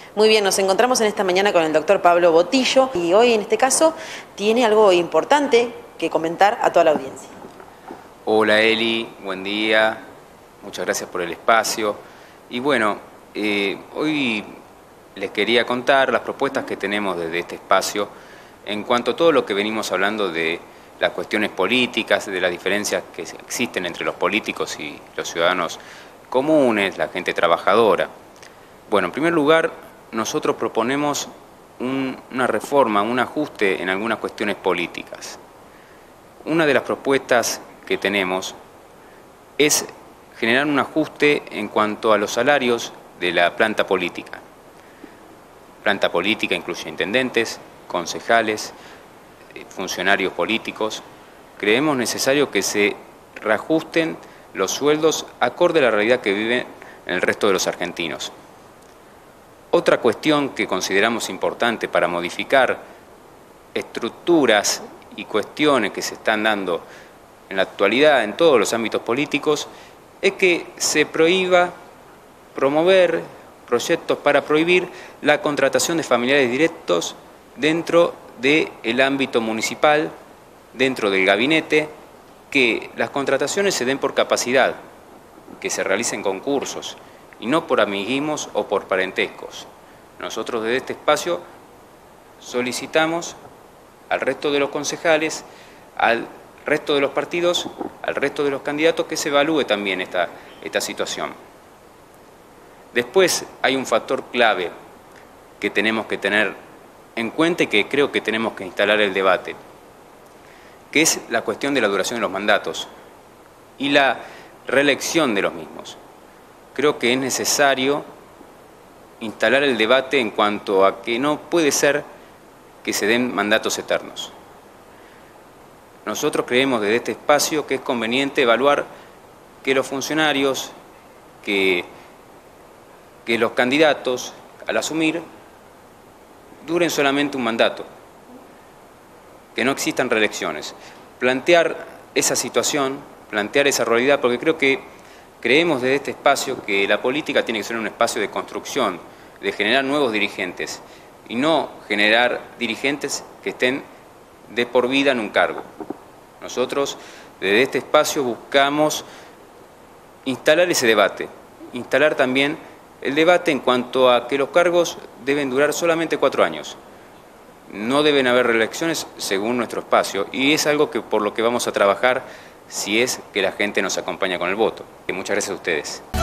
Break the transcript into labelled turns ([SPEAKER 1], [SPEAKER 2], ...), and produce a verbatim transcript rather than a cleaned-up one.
[SPEAKER 1] Muy bien, nos encontramos en esta mañana con el doctor Pablo Botillo y hoy en este caso tiene algo importante que comentar a toda la audiencia.
[SPEAKER 2] Hola Eli, buen día, muchas gracias por el espacio. Y bueno, eh, hoy les quería contar las propuestas que tenemos desde este espacio en cuanto a todo lo que venimos hablando de las cuestiones políticas, de las diferencias que existen entre los políticos y los ciudadanos comunes, la gente trabajadora. Bueno, en primer lugar, nosotros proponemos un, una reforma, un ajuste en algunas cuestiones políticas. Una de las propuestas que tenemos es generar un ajuste en cuanto a los salarios de la planta política. Planta política incluye intendentes, concejales, funcionarios políticos. Creemos necesario que se reajusten los sueldos acorde a la realidad que viven el resto de los argentinos. Otra cuestión que consideramos importante para modificar estructuras y cuestiones que se están dando en la actualidad en todos los ámbitos políticos es que se prohíba promover proyectos para prohibir la contratación de familiares directos dentro del ámbito municipal, dentro del gabinete, que las contrataciones se den por capacidad, que se realicen concursos y no por amiguismos o por parentescos. Nosotros desde este espacio solicitamos al resto de los concejales, al resto de los partidos, al resto de los candidatos que se evalúe también esta, esta situación. Después hay un factor clave que tenemos que tener en cuenta y que creo que tenemos que instalar el debate, que es la cuestión de la duración de los mandatos y la reelección de los mismos. Creo que es necesario instalar el debate en cuanto a que no puede ser que se den mandatos eternos. Nosotros creemos desde este espacio que es conveniente evaluar que los funcionarios, que, que los candidatos, al asumir, duren solamente un mandato, que no existan reelecciones. Plantear esa situación, plantear esa realidad, porque creo que creemos desde este espacio que la política tiene que ser un espacio de construcción, de generar nuevos dirigentes, y no generar dirigentes que estén de por vida en un cargo. Nosotros desde este espacio buscamos instalar ese debate, instalar también el debate en cuanto a que los cargos deben durar solamente cuatro años. No deben haber reelecciones según nuestro espacio, y es algo que por lo que vamos a trabajar si es que la gente nos acompaña con el voto. Muchas gracias a ustedes.